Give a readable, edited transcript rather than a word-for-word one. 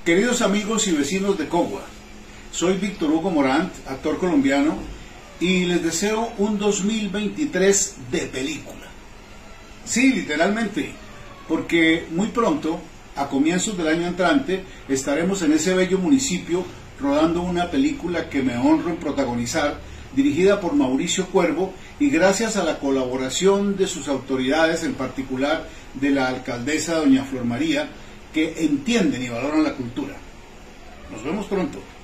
Queridos amigos y vecinos de Cogua, soy Víctor Hugo Morant, actor colombiano, y les deseo un 2023 de película. Sí, literalmente, porque muy pronto, a comienzos del año entrante, estaremos en ese bello municipio rodando una película que me honro en protagonizar, dirigida por Mauricio Cuervo y gracias a la colaboración de sus autoridades, en particular de la alcaldesa doña Flor María, que entienden y valoran la cultura. Nos vemos pronto.